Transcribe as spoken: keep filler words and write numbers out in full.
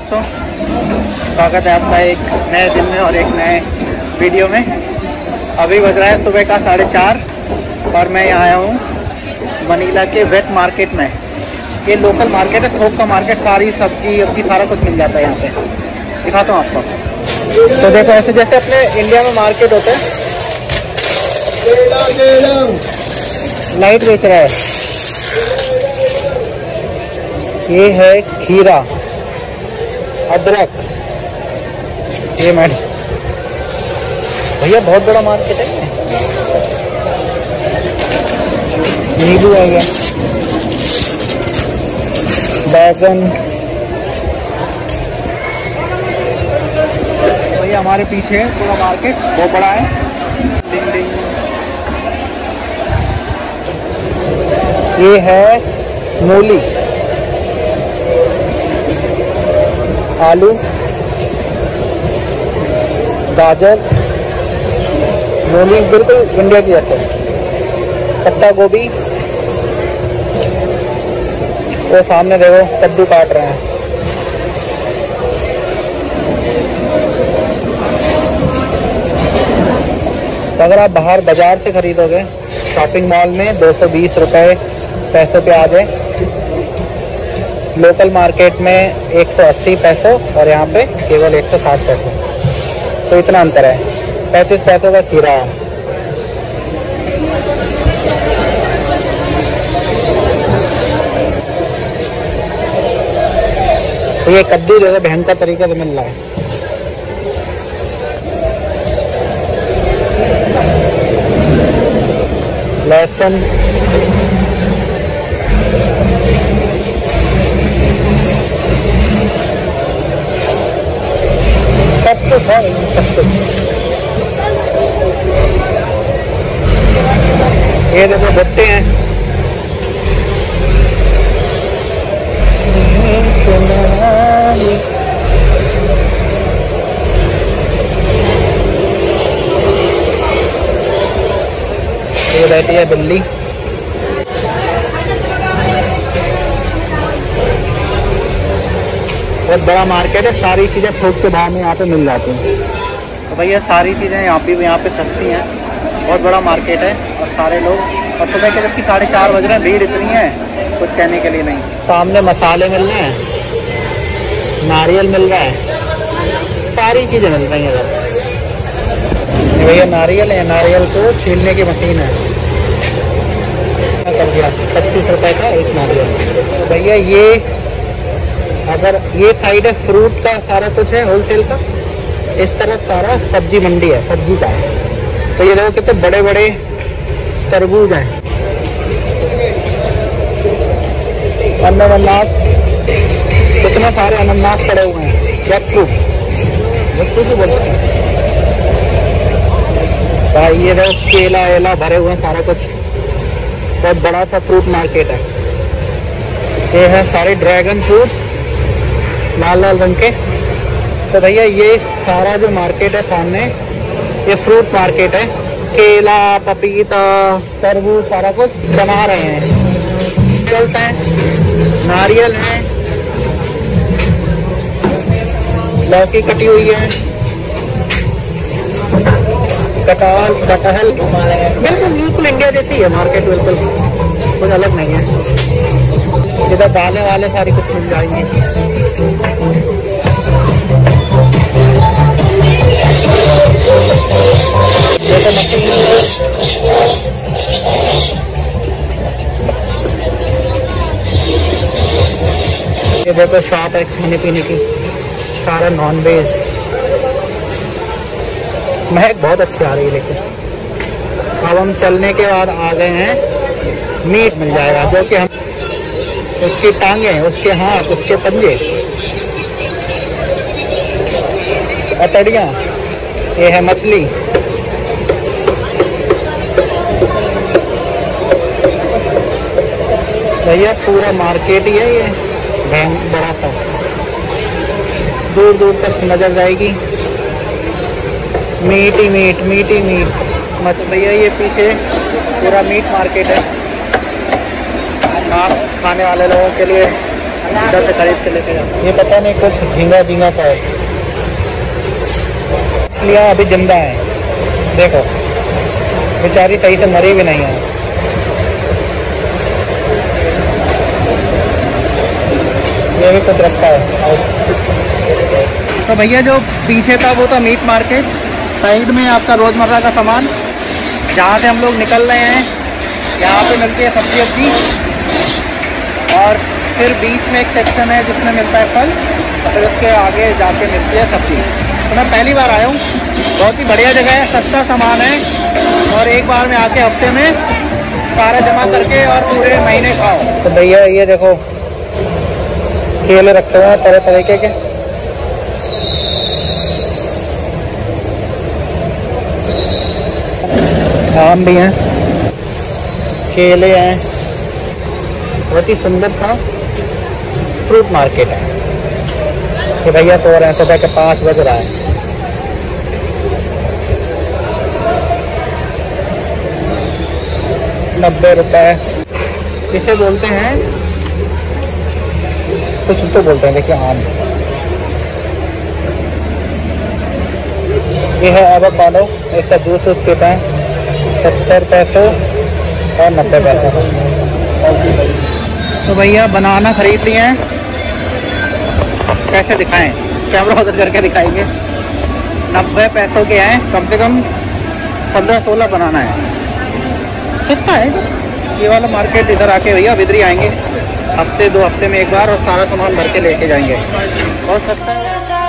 दोस्तों, स्वागत है आपका एक नए दिन में और एक नए वीडियो में। अभी बज रहा है सुबह का साढ़े चार और मैं यहाँ आया हूँ मनीला के वेट मार्केट में। ये लोकल मार्केट है, थोक का मार्केट, सारी सब्जी अब्जी सारा कुछ मिल जाता है यहाँ पे। दिखाता हूँ आपको। तो देखो ऐसे जैसे अपने इंडिया में मार्केट होता है, लाइट बेच रहा है। ये है खीरा, अदरक, ये मैडम भैया बहुत बड़ा मार्केट है। नींबू आ गया, बैगन। भैया हमारे पीछे है पूरा मार्केट, बहुत बड़ा है। डिंग डिंग। ये है मूली, आलू, गाजर, मूली बिल्कुल इंडिया की जैसे, पत्ता गोभी। वो सामने देखो कद्दू काट रहे हैं। तो अगर आप बाहर बाजार से खरीदोगे शॉपिंग मॉल में दो सौ बीस रुपये पैसों पे आ जाए, लोकल मार्केट में एक सौ अस्सी पैसों और यहाँ पे केवल एक सौ साठ पैसों। तो इतना अंतर है। पैंतीस पैसों का खीरा है। तो ये कद्दू जो है भयंकर तरीके से मिल रहा है। लहसुन, सब कुछ है, सब कुछ। ये देखो भुट्टे हैं, ये रहती है बिल्ली। बहुत बड़ा मार्केट है, सारी चीज़ें थोक के भाव में यहाँ पे मिल जाती हैं। तो भैया सारी चीज़ें यहाँ पे यहाँ पे सस्ती हैं। बहुत बड़ा मार्केट है और सारे लोग, और सुबह के जबकि साढ़े चार बज रहे हैं, भीड़ इतनी है कुछ कहने के लिए नहीं। सामने मसाले मिल रहे हैं, नारियल मिल रहा है, सारी चीज़ें मिल रही हैं इधर। भैया नारियल है, नारियल को छीलने की मशीन है। कर दिया पच्चीस रुपए का एक नारियल। भैया ये अगर ये साइड है फ्रूट का सारा कुछ है होलसेल का, इस तरफ सारा सब्जी मंडी है, सब्जी का है। तो ये देखो कितने बड़े बड़े तरबूज हैं, अनानास, कितने सारे अनानास पड़े हुए हैं। जैकफ्रूट, जैकफ्रूट ही बोलते हैं भाई। ये देखो केला वेला भरे हुए हैं, सारा कुछ। बहुत बड़ा सा फ्रूट मार्केट है। ये है सारे ड्रैगन फ्रूट लाल लाल रंग के। तो भैया ये सारा जो मार्केट है सामने, ये फ्रूट मार्केट है। केला, पपीता, तरबूज सारा कुछ बना रहे हैं, चलता है। नारियल है, लौकी कटी हुई है, कटहल कटहल बिल्कुल बिल्कुल इंडिया जैसी है मार्केट, बिल्कुल कुछ अलग नहीं है। इधर दालें वाले सारी कुछ मिल जाएंगे। ये तो मशीन, ये देखो शॉप है खाने पीने की, सारा नॉन वेज। महक बहुत अच्छी आ रही है। लेकिन अब हम चलने के बाद आ गए हैं, मीट मिल जाएगा जो कि हम, उसकी टांगे, उसके हाथ, उसके पंजे, अतड़ियाँ। ये है मछली। भैया पूरा मार्केट ही है ये, बड़ा सा, दूर दूर तक नजर जाएगी। मीट ही मीट, मीट ही मीट। मत भैया ये पीछे पूरा मीट मार्केट है। आप खाने वाले लोगों के लिए इधर से खरीद के लेके जाते हैं। ये पता नहीं कुछ झींगा झींगा का है, इसलिए अभी जिंदा है। देखो बेचारी सही से मरी भी नहीं है। ये भी कुछ रखा है। तो भैया जो पीछे था वो था मीट मार्केट, साइड में आपका रोज़मर्रा का सामान। जहाँ से हम लोग निकल रहे हैं यहाँ पे मिलती है सब्जी वब्जी, और फिर बीच में एक सेक्शन है जिसमें मिलता है फल, और फिर उसके आगे जाके मिलती है सब्जी। तो मैं पहली बार आया हूँ, बहुत ही बढ़िया जगह है, सस्ता सामान है, और एक बार में आके हफ्ते में सारा जमा करके और पूरे महीने खाओ। तो भैया ये देखो केले रखे हुए हैं तरह तरीके के, आम भी हैं, केले हैं, बहुत ही सुंदर सा फ्रूट मार्केट है। ये भैया तो रहे हैं, सुबह के पाँच बज रहा है। नब्बे रुपए इसे बोलते हैं, कुछ तो बोलते हैं, देखिए आम। ये है एवोकाडो, इसका जूस उस पीते हैं, सत्तर पैसे और नब्बे पैसे। तो भैया बनाना खरीद लिए हैं, कैसे दिखाएं, कैमरा उधर करके दिखाएंगे। नब्बे पैसों के हैं, कम से कम पंद्रह सोलह बनाना है, सस्ता है ये वाला मार्केट। इधर आके भैया इधर ही आएंगे हफ्ते दो हफ्ते में एक बार, और सारा सामान भर के लेके जाएंगे, बहुत सस्ता है।